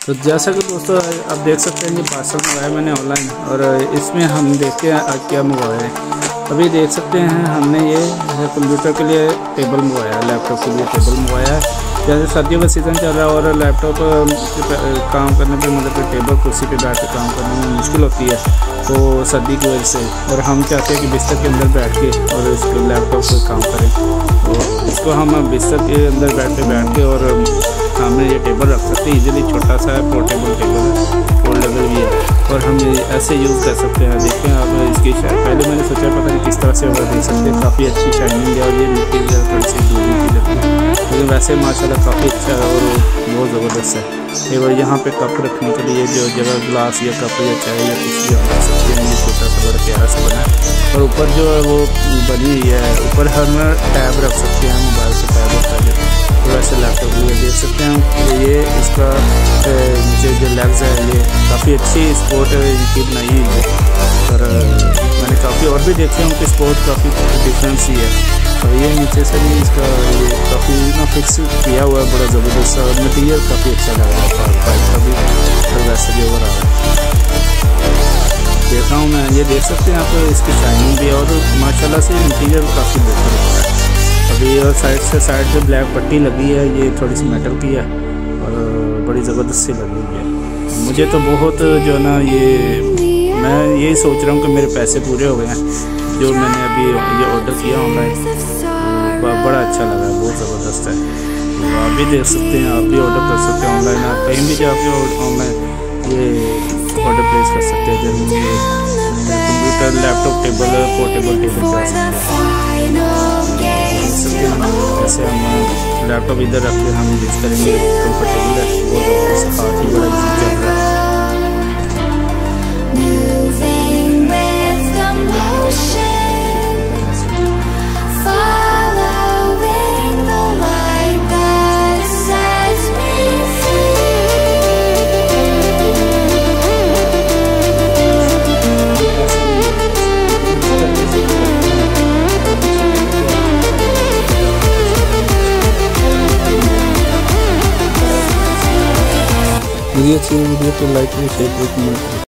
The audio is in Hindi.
तो जैसा कि दोस्तों आप देख सकते हैं कि पार्सल मंगाया मैंने ऑनलाइन, और इसमें हम देखते हैं आज क्या मंगवाया है। अभी देख सकते हैं हमने ये कंप्यूटर के लिए टेबल मंगवाया है, लैपटॉप के लिए टेबल मंगवाया है। जैसे सर्दियों का सीज़न चल रहा है और लैपटॉप काम करने पे मतलब टेबल कुर्सी पे बैठ कर काम करने में मुश्किल होती है तो सर्दी की वजह से, और हम चाहते हैं कि बिस्तर के अंदर बैठ के और इसके लैपटॉप पर काम करें। तो इसको हम बिस्तर के अंदर बैठ के और सामने ये टेबल रख सकते हैं इजीली। छोटा सा है, पोर्टेबल टेबल है, फोल्डेबल भी है, और हम ऐसे यूज़ कर सकते हैं। देखें आप इसकी पहले मैंने सोचा पता नहीं किस तरह से होगा, देख सकते हैं काफ़ी अच्छी शाइनिंग है और ये मटीरियल थोड़ी सी दूरी की लगती है, लेकिन वैसे माशाल्लाह काफ़ी अच्छा है और बहुत ज़बरदस्त है। ये यहाँ पे कप रखने के लिए जो जगह ग्लास या कप या चाय या कुछ भी रख सकते हैं। ये छोटा सा बड़ा प्यारा सा बना है, और ऊपर जो है वो बनी हुई है, ऊपर हम टैब रख सकते हैं, मोबाइल से टैब होता है तो वैसे लैपटॉप भी देख सकते हैं। ये इसका नीचे जो लेग्स है ये काफ़ी अच्छी स्पोर्ट इनकी बनाई हुई है, और मैंने काफ़ी और भी देखे हैं उनकी स्पोर्ट काफ़ी डिफरेंस ही है। और ये नीचे से भी इसका ये काफ़ी ना फिक्स किया हुआ है, बड़ा ज़बरदस्त और मटीरियल काफ़ी अच्छा लग रहा है पाइप का भी, और वैसे भी ओवर आ रहा है। देख रहा हूँ मैं, ये देख सकते हैं आप इसकी शाइनिंग भी है और माशाल्लाह से मटीरियल काफ़ी बेहतर है। अभी और साइड से साइड जो ब्लैक पट्टी लगी है ये थोड़ी सी मेटल की है और बड़ी ज़बरदस्त सी लगी हुई है। मुझे तो बहुत जो ना ये मैं यही सोच रहा हूँ कि मेरे पैसे पूरे हो गए हैं जो मैंने अभी ये ऑर्डर किया ऑनलाइन, बड़ा अच्छा लगा है, बहुत ज़बरदस्त है। तो आप भी देख सकते हैं, आप भी ऑर्डर कर सकते हैं ऑनलाइन, आप कहीं भी जाके ऑनलाइन ये ऑर्डर प्लेस कर सकते हैं। जैसे computer, laptop, table, portable table कर सकते हैं। जैसे हम लैपटॉप इधर रख के हम यूज़ करेंगे, कंफर्टेबल है, बहुत ज़बरदस्त, काफ़ी बड़ा यूज चल रहा है। वीडियो अच्छी वीडियो को लाइक करें, शेयर करें, कमेंट करें।